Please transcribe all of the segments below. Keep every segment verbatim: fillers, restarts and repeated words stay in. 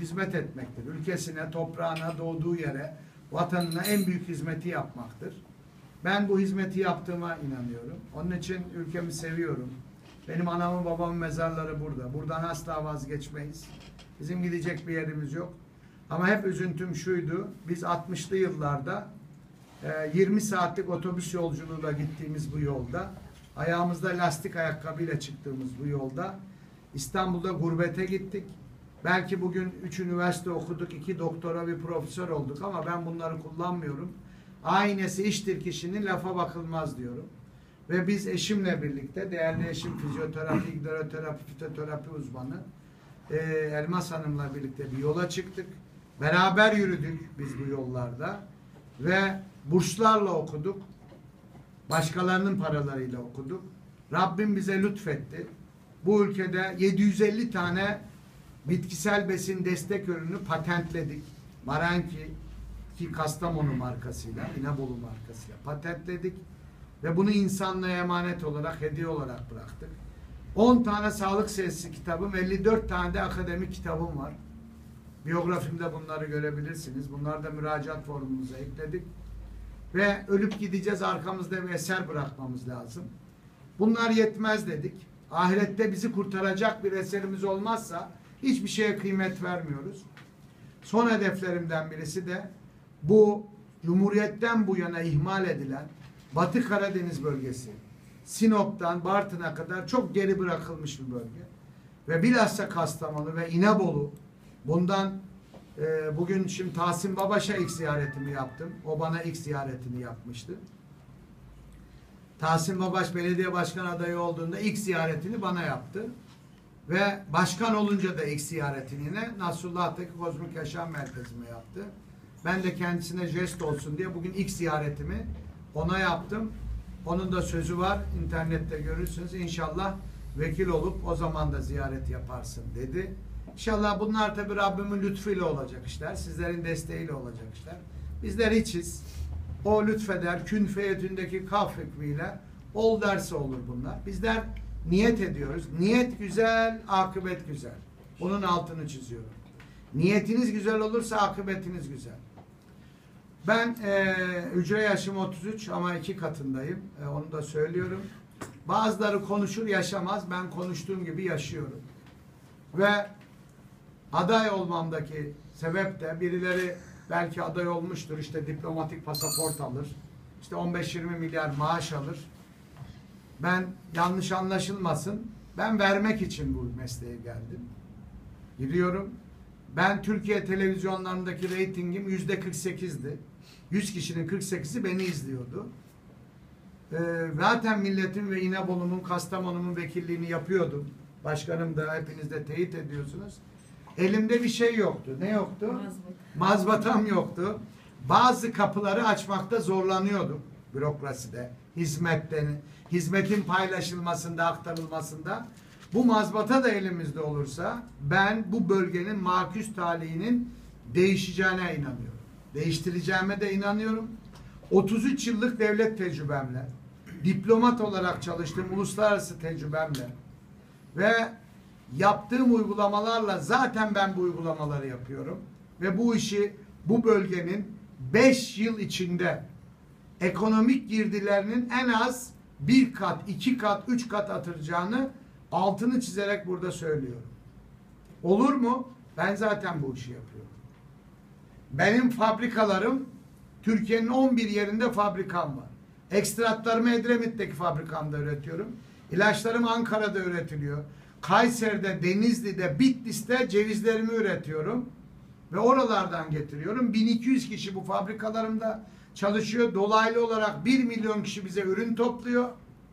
hizmet etmektir. Ülkesine, toprağına, doğduğu yere, vatanına en büyük hizmeti yapmaktır. Ben bu hizmeti yaptığıma inanıyorum. Onun için ülkemi seviyorum. Benim anamın babamın mezarları burada. Buradan asla vazgeçmeyiz. Bizim gidecek bir yerimiz yok. Ama hep üzüntüm şuydu. Biz altmışlı yıllarda yirmi saatlik otobüs yolculuğuyla gittiğimiz bu yolda, ayağımızda lastik ayakkabıyla çıktığımız bu yolda İstanbul'da gurbete gittik. Belki bugün üç üniversite okuduk, iki doktora, bir profesör olduk ama ben bunları kullanmıyorum. Aynesi iştir kişinin, lafa bakılmaz diyorum. Ve biz eşimle birlikte, değerli eşim fizyoterapi, hidroterapi, fitoterapi uzmanı e, Elmas Hanım'la birlikte bir yola çıktık. Beraber yürüdük biz bu yollarda ve burslarla okuduk. Başkalarının paralarıyla okuduk. Rabbim bize lütfetti. Bu ülkede yedi yüz elli tane bitkisel besin destek ürünü patentledik. Maranki ki Kastamonu markasıyla, İnebolu markasıyla patentledik. Ve bunu insanlığa emanet olarak, hediye olarak bıraktık. on tane sağlık sesli kitabım, elli dört tane de akademik kitabım var. Biyografimde bunları görebilirsiniz. Bunları da müracaat formumuza ekledik. Ve ölüp gideceğiz, arkamızda bir eser bırakmamız lazım. Bunlar yetmez dedik. Ahirette bizi kurtaracak bir eserimiz olmazsa hiçbir şeye kıymet vermiyoruz. Son hedeflerimden birisi de bu Cumhuriyet'ten bu yana ihmal edilen Batı Karadeniz bölgesi, Sinop'tan Bartın'a kadar çok geri bırakılmış bir bölge. Ve bilhassa Kastamonu ve İnebolu. Bundan e, bugün şimdi Tahsin Babaş'a ilk ziyaretimi yaptım. O bana ilk ziyaretini yapmıştı. Tahsin Babaş belediye başkan adayı olduğunda ilk ziyaretini bana yaptı. Ve başkan olunca da ilk ziyaretini yine Nasrullah'taki Kozmik Yaşam Merkezi'me yaptı. Ben de kendisine jest olsun diye bugün ilk ziyaretimi ona yaptım. Onun da sözü var. İnternette görürsünüz. İnşallah vekil olup o zaman da ziyaret yaparsın dedi. İnşallah bunlar tabi Rabbimin lütfuyla olacak işler. Sizlerin desteğiyle olacak işler. Bizler hiçiz. O lütfeder. Kün feyetündeki kaf hükmüyle ol derse olur bunlar. Bizler niyet ediyoruz. Niyet güzel, akıbet güzel. Bunun altını çiziyorum. Niyetiniz güzel olursa akıbetiniz güzel. Ben e, hücre yaşım otuz üç ama iki katındayım. E, onu da söylüyorum. Bazıları konuşur yaşamaz. Ben konuştuğum gibi yaşıyorum. Ve aday olmamdaki sebep de birileri belki aday olmuştur. İşte diplomatik pasaport alır. İşte on beş yirmi milyar maaş alır. Ben yanlış anlaşılmasın. Ben vermek için bu mesleğe geldim. Gidiyorum. Ben Türkiye televizyonlarındaki reytingim yüzde kırk sekizdi. yüz kişinin kırk sekizi beni izliyordu. Ee, zaten milletin ve İnebolu'nun, Kastamonu'nun vekilliğini yapıyordum. Başkanım da hepiniz de teyit ediyorsunuz. Elimde bir şey yoktu. Ne yoktu? Mazbat. Mazbatam yoktu. Bazı kapıları açmakta zorlanıyordum bürokraside, hizmetten, hizmetin paylaşılmasında, aktarılmasında. Bu mazbata da elimizde olursa ben bu bölgenin maküs talihinin değişeceğine inanıyorum. Değiştireceğime de inanıyorum. otuz üç yıllık devlet tecrübemle, diplomat olarak çalıştığım uluslararası tecrübemle ve yaptığım uygulamalarla zaten ben bu uygulamaları yapıyorum. Ve bu işi bu bölgenin beş yıl içinde ekonomik girdilerinin en az bir kat, iki kat, üç kat artıracağını altını çizerek burada söylüyorum. Olur mu? Ben zaten bu işi yapıyorum. Benim fabrikalarım Türkiye'nin on bir yerinde fabrikam var. Ekstratlarımı Edremit'teki fabrikamda üretiyorum. İlaçlarım Ankara'da üretiliyor. Kayseri'de, Denizli'de, Bitlis'te cevizlerimi üretiyorum. Ve oralardan getiriyorum. bin iki yüz kişi bu fabrikalarımda çalışıyor. Dolaylı olarak bir milyon kişi bize ürün topluyor.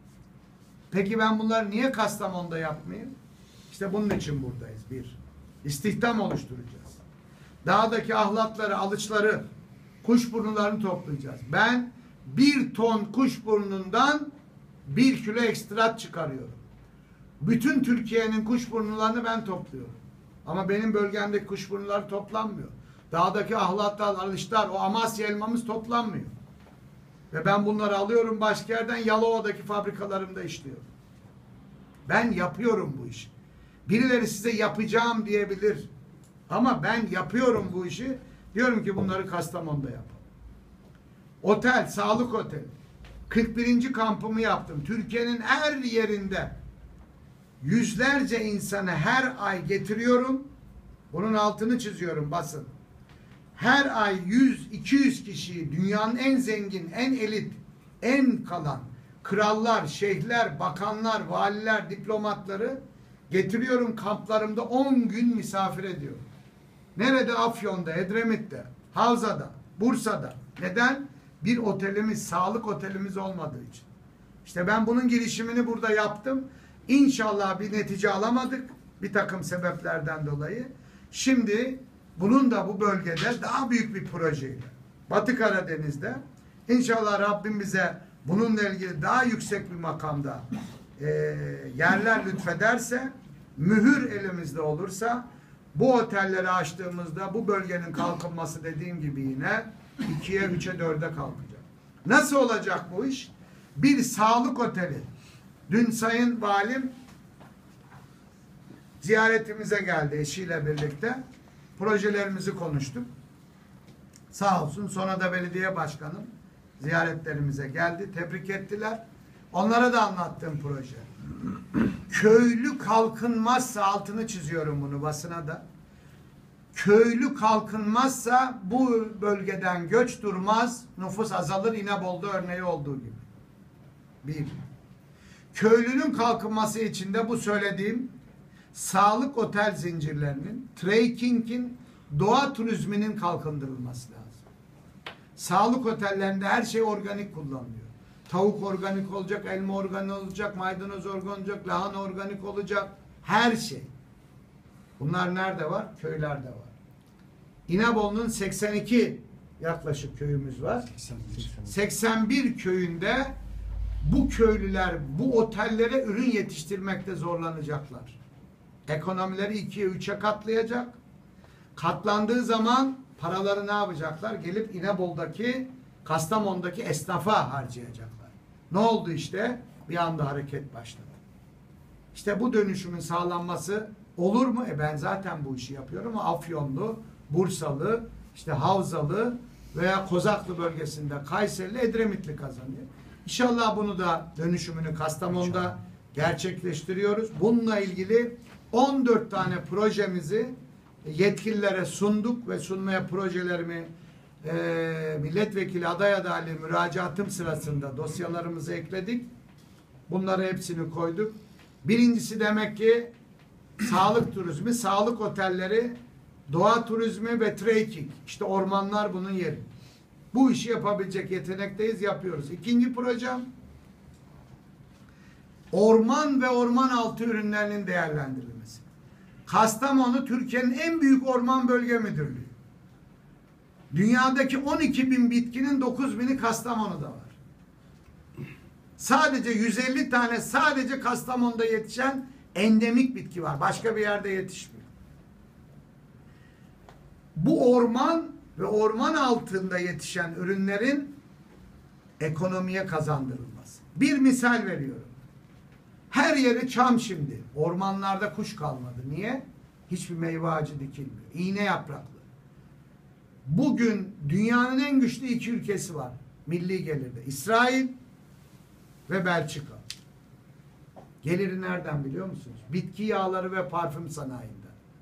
Peki ben bunları niye Kastamonu'da yapmayayım? İşte bunun için buradayız. Bir, istihdam oluşturacağız. Dağdaki ahlatları, alıçları, kuşburnularını toplayacağız. Ben bir ton kuşburnundan bir kilo ekstrat çıkarıyorum. Bütün Türkiye'nin kuşburnularını ben topluyorum. Ama benim bölgemdeki kuşburnular toplanmıyor. Dağdaki ahlatlar, alışlar, o Amasya elmamız toplanmıyor. Ve ben bunları alıyorum başka yerden, Yalova'daki fabrikalarımda işliyorum. Ben yapıyorum bu işi. Birileri size yapacağım diyebilir. Ama ben yapıyorum bu işi. Diyorum ki bunları Kastamonu'da yapalım. Otel, sağlık oteli. kırk birinci kampımı yaptım. Türkiye'nin her yerinde yüzlerce insanı her ay getiriyorum. Bunun altını çiziyorum basın. Her ay yüz iki yüz kişiyi dünyanın en zengin, en elit, en kalan krallar, şeyhler, bakanlar, valiler, diplomatları getiriyorum, kamplarımda on gün misafir ediyorum. Nerede? Afyon'da, Edremit'te, Havza'da, Bursa'da. Neden? Bir otelimiz, sağlık otelimiz olmadığı için. İşte ben bunun girişimini burada yaptım. İnşallah bir netice alamadık. Bir takım sebeplerden dolayı. Şimdi bunun da bu bölgede daha büyük bir projeyle Batı Karadeniz'de inşallah Rabbim bize bununla ilgili daha yüksek bir makamda e, yerler lütfederse, mühür elimizde olursa bu otelleri açtığımızda bu bölgenin kalkınması dediğim gibi yine ikiye, üçe, dörde kalkacak. Nasıl olacak bu iş? Bir sağlık oteli. Dün Sayın Valim ziyaretimize geldi eşiyle birlikte. Projelerimizi konuştuk. Sağ olsun. Sonra da belediye başkanım ziyaretlerimize geldi. Tebrik ettiler. Onlara da anlattığım proje. Köylü kalkınmazsa, altını çiziyorum bunu basına da. Köylü kalkınmazsa bu bölgeden göç durmaz, nüfus azalır. İnebolu'da örneği olduğu gibi. Bir. Köylünün kalkınması için de bu söylediğim sağlık otel zincirlerinin, trekkingin, doğa turizminin kalkındırılması lazım. Sağlık otellerinde her şey organik kullanılıyor. Tavuk organik olacak, elma organik olacak, maydanoz organik olacak, lahana organik olacak. Her şey. Bunlar nerede var? Köylerde var. İnebolu'nun seksen iki yaklaşık köyümüz var. seksen bir köyünde bu köylüler bu otellere ürün yetiştirmekte zorlanacaklar. Ekonomileri ikiye üçe katlayacak. Katlandığı zaman paraları ne yapacaklar? Gelip İnebolu'daki, Kastamonu'daki esnafa harcayacaklar. Ne oldu işte? Bir anda hareket başladı. İşte bu dönüşümün sağlanması olur mu? E ben zaten bu işi yapıyorum ama Afyonlu, Bursalı, işte Havzalı veya Kozaklı bölgesinde Kayserili, Edremitli kazanıyor. İnşallah bunu da dönüşümünü Kastamonu'da gerçekleştiriyoruz. Bununla ilgili on dört tane projemizi yetkililere sunduk ve sunmaya projelerimi e, milletvekili aday adaylığı müracaatım sırasında dosyalarımızı ekledik. Bunları hepsini koyduk. Birincisi demek ki sağlık turizmi, sağlık otelleri, doğa turizmi ve trekking. İşte ormanlar bunun yeri. Bu işi yapabilecek yetenekteyiz, yapıyoruz. İkinci projem orman ve orman altı ürünlerinin değerlendirilmesi. Kastamonu Türkiye'nin en büyük orman bölge müdürlüğü. Dünyadaki on iki bin bitkinin dokuz bini Kastamonu'da var. Sadece yüz elli tane sadece Kastamonu'da yetişen endemik bitki var. Başka bir yerde yetişmiyor. Bu orman ve orman altında yetişen ürünlerin ekonomiye kazandırılması. Bir misal veriyorum. Her yeri çam şimdi. Ormanlarda kuş kalmadı. Niye? Hiçbir meyve ağacı dikilmiyor. İğne yapraklı. Bugün dünyanın en güçlü iki ülkesi var. Milli gelirde. İsrail ve Belçika. Geliri nereden biliyor musunuz? Bitki yağları ve parfüm sanayinden.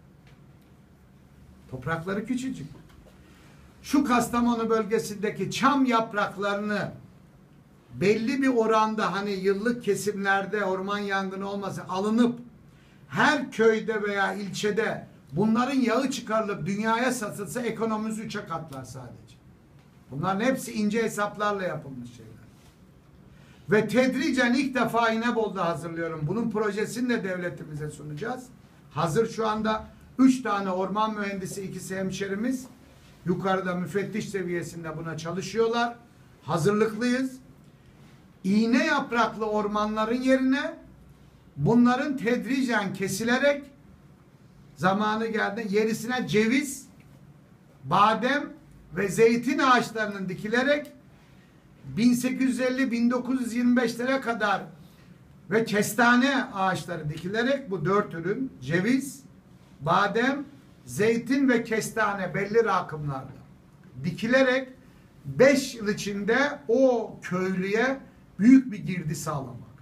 Toprakları küçücük. Şu Kastamonu bölgesindeki çam yapraklarını belli bir oranda hani yıllık kesimlerde orman yangını olmasa alınıp her köyde veya ilçede bunların yağı çıkarılıp dünyaya satılsa ekonomimiz üçe katlar sadece. Bunların hepsi ince hesaplarla yapılmış şeyler. Ve tedricen ilk defa İnebolu'da hazırlıyorum. Bunun projesini de devletimize sunacağız. Hazır şu anda üç tane orman mühendisi, ikisi hemşerimiz yukarıda müfettiş seviyesinde buna çalışıyorlar. Hazırlıklıyız. İğne yapraklı ormanların yerine bunların tedricen kesilerek zamanı geldi yerisine ceviz, badem ve zeytin ağaçlarının dikilerek bin sekiz yüz elli bin dokuz yüz yirmi beşlere kadar ve kestane ağaçları dikilerek bu dört ürün ceviz, badem, zeytin ve kestane belli rakımlarda dikilerek beş yıl içinde o köylüye büyük bir girdi sağlama.